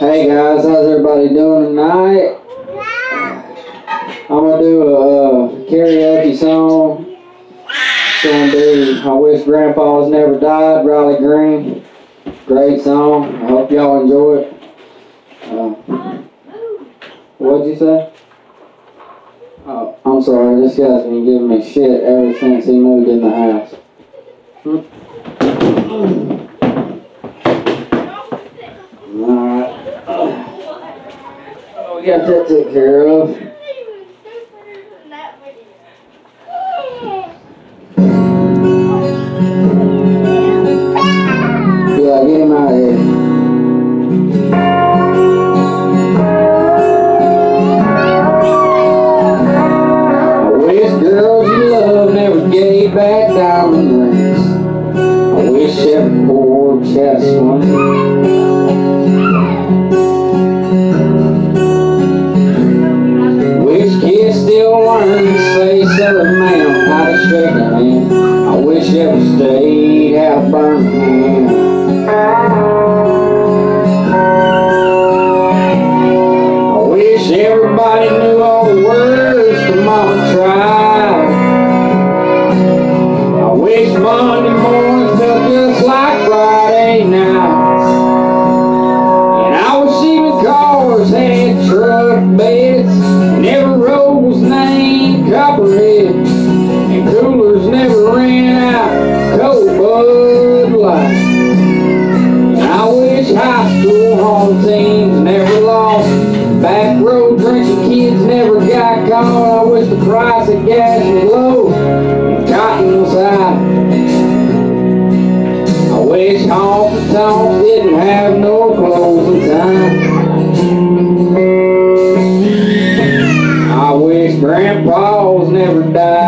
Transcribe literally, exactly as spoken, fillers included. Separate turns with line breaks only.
Hey guys, how's everybody doing tonight? I'm gonna do a uh, karaoke song. It's gonna be I Wish Grandpa's Never Died, Riley Green. Great song. I hope y'all enjoy it. Uh, what'd you say? Oh, I'm sorry, this guy's been giving me shit ever since he moved in the house. Hmm? Alright. Oh, we got that taken care of. Yeah, get him out of here. I wish girls you love never gave back diamond rings. I wish every poor chest one. Wish kids still learn to say sorry ma'am, how to shake a hand. I wish every state had a Birmingham. I wish everybody knew all the words to Mama tried. I wish Monday mornings felt just like Friday nights. And I wish even cars had truck beds, and every road was named Copperhead, and coolers never ran out cold Bud Light. And I wish high school home teams never lost, back road drinking kids never got caught. I wish the price of gas was low and cotton was high. I wish honky tonks didn't have no closing time. I wish grandpas never died.